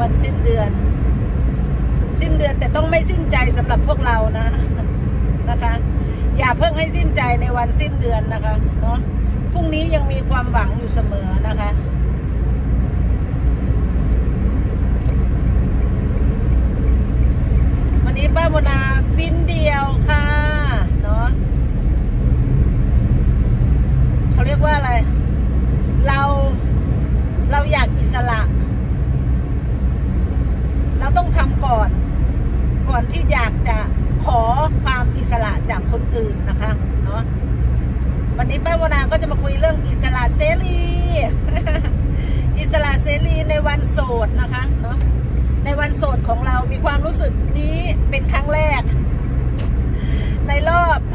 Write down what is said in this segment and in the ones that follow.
วันสิ้นเดือนแต่ต้องไม่สิ้นใจสำหรับพวกเรานะคะ อย่าเพิ่งให้สิ้นใจในวันสิ้นเดือนนะคะเนาะพรุ่งนี้ยังมีความหวังอยู่เสมอนะคะวันนี้ป้าโมนาบินเดียวค่ะเนาะเขาเรียกว่าอะไรเราอยากอิสระเราต้องทำก่อนที่อยากจะขอความอิสระจากคนอื่นนะคะเนาะวันนี้ป้าโมนาก็จะมาคุยเรื่องอิสระเสรี อิสระเสรีในวันโสดนะคะเนาะในวันโสดของเรามีความรู้สึกนี้เป็นครั้งแรกในร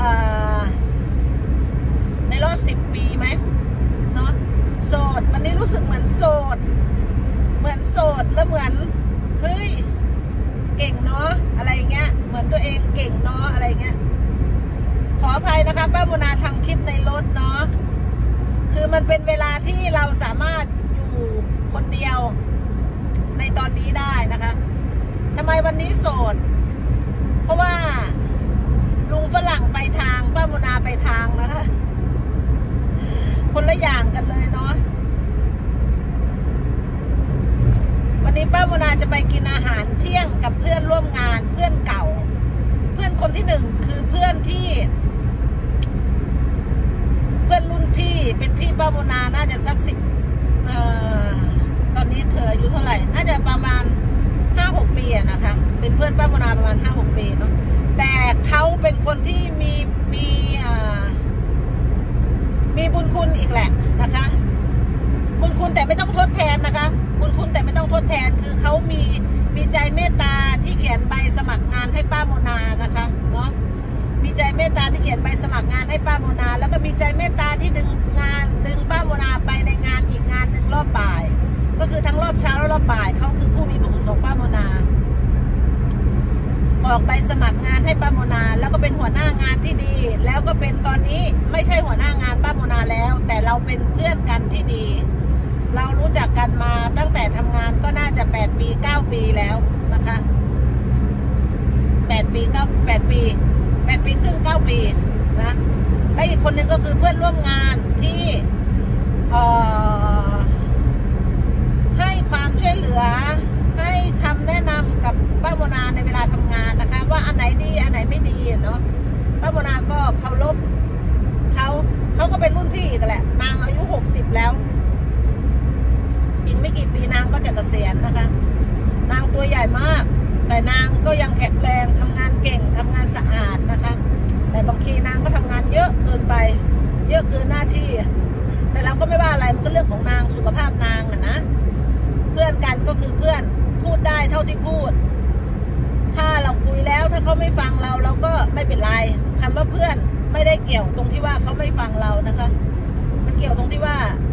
อบ10 ปีไหมเนาะโสดวันนี้รู้สึกเหมือนโสดแล้วเหมือนเฮ้ยเก่งเนาะอะไรเงี้ยเหมือนตัวเองเก่งเนาะอะไรเงี้ยขออภัยนะคะป้าโมนาทำคลิปในรถเนาะคือมันเป็นเวลาที่เราสามารถอยู่คนเดียวในตอนนี้ได้นะคะทำไมวันนี้โสดเพราะว่าลุงฝรั่งไปทางป้าโมนาไปทางนะคะคนละอย่างกันเลยเนาะวันนี้ป้าโมนาจะไปกินอาหารเที่ยงกับเพื่อนร่วมงานเพื่อนเก่าเพื่อนคนที่1คือเพื่อนรุ่นพี่เป็นพี่ป้าโมนาน่าจะสักตอนนี้เธออายุเท่าไหร่น่าจะประมาณ 5-6 ปีนะคะเป็นเพื่อนป้าโมนาประมาณ 5-6 ปีเนาะแต่เขาเป็นคนที่มีบุญคุณอีกแหละนะคะบุญคุณแต่ไม่ต้องทดแทนนะคะบุญคุณแต่ไม่ต้องทดแทนคือเขามีใจเมตตาที่เขียนใบสมัครงานให้ป้าโมนานะคะเนาะมีใจเมตตาที่เขียนใบสมัครงานให้ป้าโมนาแล้วก็มีใจเมตตาที่ดึงป้าโมนาไปในงานอีกงานหนึ่งรอบบ่ายก็คือทั้งรอบเช้าและรอบบ่ายเขาคือผู้มีพระคุณของป้าโมนาออกใบสมัครงานให้ป้าโมนาแล้วก็เป็นหัวหน้างานที่ดีแล้วก็เป็นตอนนี้ไม่ใช่หัวหน้างานป้าโมนาแล้วแต่เราเป็นเพื่อนกันที่ดีเรารู้จักกันมาตั้งแต่ทำงานก็น่าจะ8 ปี 9 ปีแล้วนะคะ8 ปีครึ่ง 9 ปีนะและอีกคนนึงก็คือเพื่อนร่วมงานที่ให้ความช่วยเหลือให้คำแนะนำกับป้าโมนาในเวลาทำงานนะคะว่าอันไหนดีอันไหนไม่ดีเนาะป้าโมนาก็เคารพเขาก็เป็นรุ่นพี่กันแหละนางอายุ60แล้วอีกไม่กี่ปีนางก็จะเกษียณนะคะนางตัวใหญ่มากแต่นางก็ยังแข็งแรงทำงานเก่งทำงานสะอาดนะคะแต่บางทีนางก็ทำงานเยอะเกินไปเยอะเกินหน้าที่แต่เราก็ไม่ว่าอะไรมันก็เรื่องของนางสุขภาพนางนะเพื่อนกันก็คือเพื่อนพูดได้เท่าที่พูดถ้าเราคุยแล้วถ้าเขาไม่ฟังเราก็ไม่เป็นไรคำว่าเพื่อนไม่ได้เกี่ยวตรงที่ว่าเขาไม่ฟังเรานะคะมันเกี่ยวตรงที่ว่า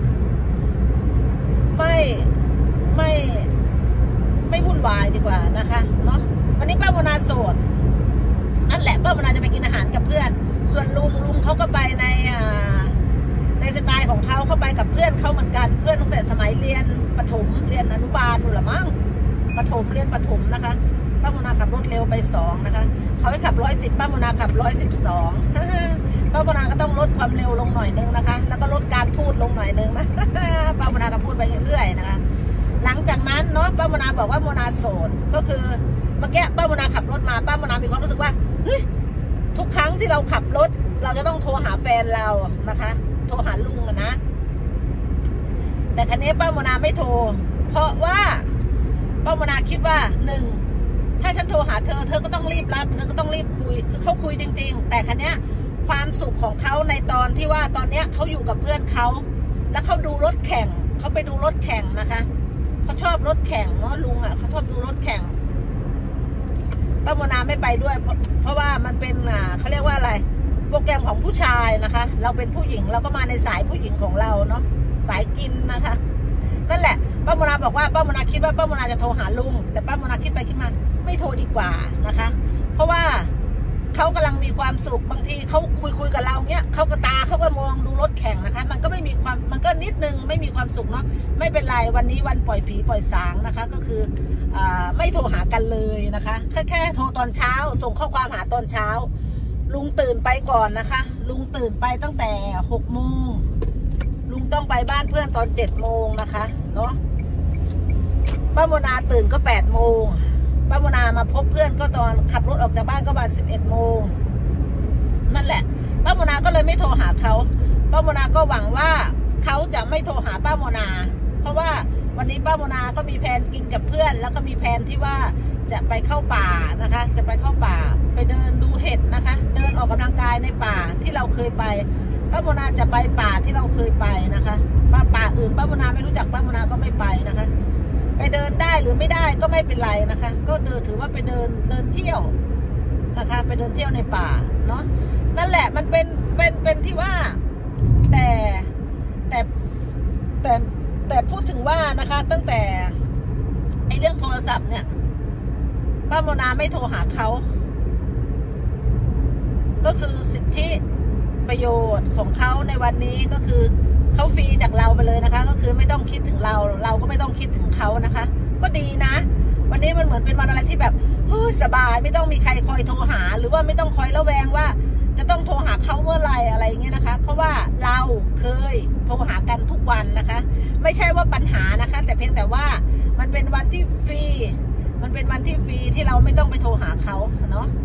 ไม่วุ่นวายดีกว่านะคะเนาะวันนี้ป้าโมนาโสดนั่นแหละป้าโมนาจะไปกินอาหารกับเพื่อนส่วนลุงเขาก็ไปในสไตล์ของเขาไปกับเพื่อนเขาเหมือนกันเพื่อนตั้งแต่สมัยเรียนประถมเรียนอนุบาลนู่นแหละมั้งเรียนประถมนะคะป้าโมนาขับรถเร็วไป2นะคะเขาให้ขับ110ป้าโมนาขับ112ป้าโมนาก็ต้องลดความเร็วลงหน่อยนึงนะคะแล้วก็ลดการพูดลงหน่อยนึงนะป้าโมนาก็พูดไปเรื่อยๆนะคะหลังจากนั้นเนาะป้าโมนาบอกว่าโมนาโสดก็คือเมื่อกี้ป้าโมนาขับรถมาป้าโมนามีความรู้สึกว่าเฮ้ยทุกครั้งที่เราขับรถเราจะต้องโทรหาแฟนเรานะคะโทรหาลุงนะแต่ครั้นี้ป้าโมนาไม่โทรเพราะว่าป้าโมนาคิดว่า1ถ้าฉันโทรหาเธอก็ต้องรีบรับเธอก็ต้องรีบคุยคือเขาคุยจริงๆแต่ครั้นี้ความสุขของเขาในตอนที่ว่าตอนเนี้ยเขาอยู่กับเพื่อนเขาแล้วเขาดูรถแข่งเขาไปดูรถแข่งนะคะเขาชอบรถแข่งเนาะลุงเขาชอบดูรถแข่งป้าโมนาไม่ไปด้วยเพราะว่ามันเป็นเขาเรียกว่าอะไรโปรแกรมของผู้ชายนะคะเราเป็นผู้หญิงเราก็มาในสายผู้หญิงของเราเนาะสายกินนะคะนั่นแหละป้าโมนาบอกว่าป้าโมนาคิดว่าป้าโมนาจะโทรหาลุงแต่ป้าโมนาคิดไปคิดมาไม่โทรดีกว่านะคะเพราะว่าเขากำลังมีความสุขบางทีเขาคุยกับเราเนี้ยเขาก็ตาเขาก็มองดูรถแข่งนะคะมันก็ไม่มีความมันก็นิดนึงไม่มีความสุขเนาะไม่เป็นไรวันนี้วันปล่อยผีปล่อยสางนะคะก็คือไม่โทรหากันเลยนะคะแค่โทรตอนเช้าส่งข้อความหาตอนเช้าลุงตื่นไปก่อนนะคะลุงตื่นไปตั้งแต่6 โมงลุงต้องไปบ้านเพื่อนตอน7 โมงนะคะเนาะป้าโมนาตื่นก็8 โมงป้าโมนามาพบเพื่อนก็ตอนขับรถออกจากบ้านก็ประมาณ11 โมงนั่นแหละป้าโมนาก็เลยไม่โทรหาเขาป้าโมนาก็หวังว่าเขาจะไม่โทรหาป้าโมนาเพราะว่าวันนี้ป้าโมนาก็มีแผนกินกับเพื่อนแล้วก็มีแผนที่ว่าจะไปเข้าป่านะคะจะไปเข้าป่าไปเดินดูเห็ดนะคะเดินออกกำลังกายในป่าที่เราเคยไปป้าโมนาจะไปป่าที่เราเคยไปนะคะป่าอื่นป้าโมนาไม่รู้จักป้าโมนาก็ไม่ไปนะคะไปเดินได้หรือไม่ได้ก็ไม่เป็นไรนะคะก็ถือว่าไปเดินเที่ยวนะคะไปเดินเที่ยวในป่าเนาะนั่นแหละมันเป็นที่ว่าแต่พูดถึงว่านะคะตั้งแต่ไอ้เรื่องโทรศัพท์เนี่ยป้าโมนาไม่โทรหาเขาก็คือสิทธิประโยชน์ของเขาในวันนี้ก็คือเขาฟรีจากเราไปเลยนะคะก็คือไม่ต้องคิดถึงเราก็ไม่ต้องคิดถึงเขานะคะก็ดีนะวันนี้มันเหมือนเป็นวันอะไรที่แบบสบายไม่ต้องมีใครคอยโทรหาหรือว่าไม่ต้องคอยระแวงว่าจะต้องโทรหาเขาเมื่อไหร่อะไรอย่างเงี้ยนะคะเพราะว่าเราเคยโทรหากันทุกวันนะคะไม่ใช่ว่าปัญหานะคะแต่เพียงแต่ว่ามันเป็นวันที่ฟรีมันเป็นวันที่ฟรีที่เราไม่ต้องไปโทรหาเขาเนาะ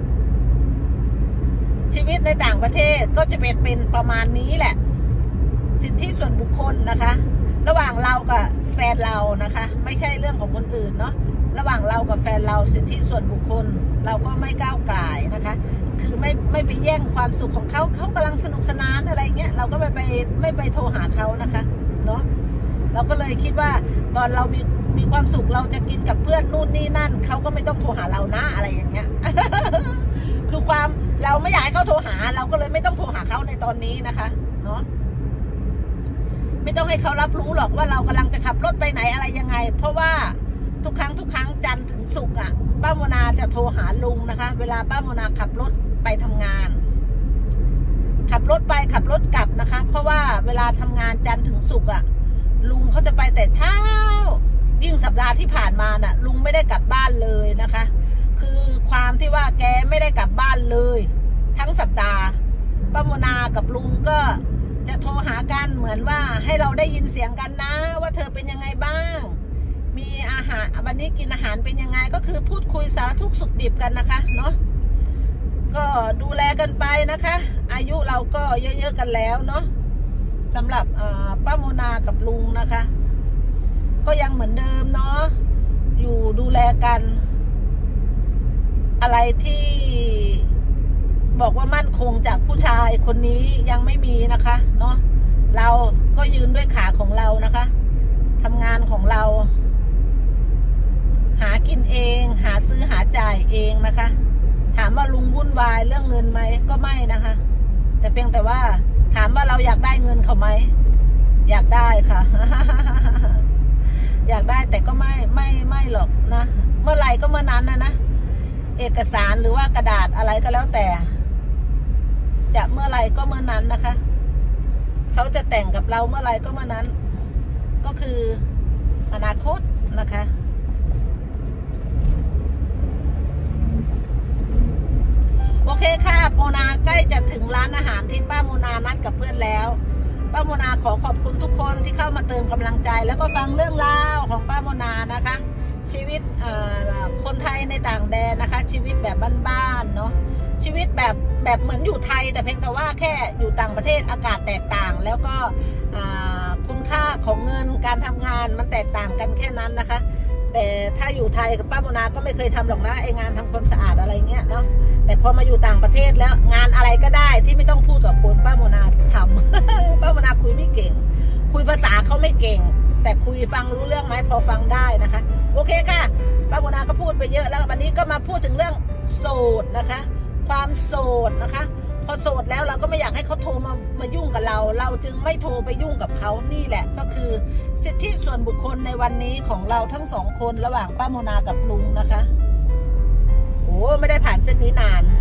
ชีวิตในต่างประเทศก็จะเป็นประมาณนี้แหละสิทธิส่วนบุคคลนะคะระหว่างเรากับแฟนเรานะคะไม่ใช่เรื่องของคนอื่นเนาะระหว่างเรากับแฟนเราสิทธิส่วนบุคคลเราก็ไม่ก้าวไก่นะคะคือไม่ไปแย่งความสุขของเขากำลังสนุกสนานอะไรเงี้ยเราก็ไม่ไปโทรหาเขานะคะเนาะเราก็เลยคิดว่าตอนเรามีความสุขเราจะกินกับเพื่อนนู่นนี่นั่นเขาก็ไม่ต้องโทรหาเรานะอะไรอย่างเงี้ย คือความเราไม่อยากให้เขาโทรหาเราก็เลยไม่ต้องโทรหาเขาในตอนนี้นะคะเนาะไม่ต้องให้เขารับรู้หรอกว่าเรากำลังจะขับรถไปไหนอะไรยังไงเพราะว่าทุกครั้งจันทร์ถึงศุกร์อ่ะป้าโมนาจะโทรหาลุงนะคะเวลาป้าโมนาขับรถไปทำงานขับรถไปขับรถกลับนะคะเพราะว่าเวลาทำงานจันทร์ถึงศุกร์อ่ะลุงเขาจะไปแต่เช้ายิ่งสัปดาห์ที่ผ่านมาน่ะลุงไม่ได้กลับบ้านเลยนะคะคือความที่ว่าแกไม่ได้กลับบ้านเลยทั้งสัปดาห์ป้าโมนากับลุงก็จะโทรหากันเหมือนว่าให้เราได้ยินเสียงกันนะว่าเธอเป็นยังไงบ้างมีอาหารวันนี้กินอาหารเป็นยังไงก็คือพูดคุยสารทุกข์สุขดิบกันนะคะเนาะก็ดูแลกันไปนะคะอายุเราก็เยอะๆกันแล้วเนาะสำหรับป้าโมนากับลุงนะคะก็ยังเหมือนเดิมเนาะอยู่ดูแลกันอะไรที่บอกว่ามั่นคงจากผู้ชายคนนี้ยังไม่มีนะคะเนาะเราก็ยืนด้วยขาของเรานะคะทำงานของเราหากินเองหาซื้อหาจ่ายเองนะคะถามว่าลุงวุ่นวายเรื่องเงินไหมก็ไม่นะคะแต่เพียงแต่ว่าถามว่าเราอยากได้เงินเขาไหมอยากได้ค่ะ อยากได้แต่ก็ไม่หรอกนะเมื่อไหร่ก็เมื่อนั้นนะเอกสารหรือว่ากระดาษอะไรก็แล้วแต่จะเมื่อไหร่ก็เมื่อนั้นนะคะเขาจะแต่งกับเราเมื่อไหร่ก็เมื่อนั้นก็คืออนาคตนะคะโอเคค่ะโมนาใกล้จะถึงร้านอาหารที่ป้าโมนานัดกับเพื่อนแล้วป้าโมนาขอขอบคุณทุกคนที่เข้ามาเติมกำลังใจแล้วก็ฟังเรื่องราวของป้าโมนานะคะชีวิตคนไทยในต่างแดนนะคะชีวิตแบบบ้านๆเนาะชีวิตแบบเหมือนอยู่ไทยแต่เพียงแต่ว่าแค่อยู่ต่างประเทศอากาศแตกต่างแล้วก็คุณค่าของเงินการทำงานมันแตกต่างกันแค่นั้นนะคะแต่ถ้าอยู่ไทยกับป้าโมนาก็ไม่เคยทำหรอกนะไองานทำความสะอาดอะไรเงี้ยเนาะแต่พอมาอยู่ต่างประเทศแล้วงานอะไรก็ได้ที่ไม่ต้องพูดกับคนป้าโมนาทำ ป้าโมนาคุยไม่เก่งคุยภาษาเขาไม่เก่งแต่คุยฟังรู้เรื่องไหมพอฟังได้นะคะโอเคค่ะป้าโมนาก็พูดไปเยอะแล้ววันนี้ก็มาพูดถึงเรื่องโสดนะคะความโสดนะคะพอโสดแล้วเราก็ไม่อยากให้เขาโทรมายุ่งกับเราจึงไม่โทรไปยุ่งกับเขานี่แหละก็คือสิทธิส่วนบุคคลในวันนี้ของเราทั้งสองคนระหว่างป้าโมนากับลุงนะคะโอ้ไม่ได้ผ่านเส้นนี้นาน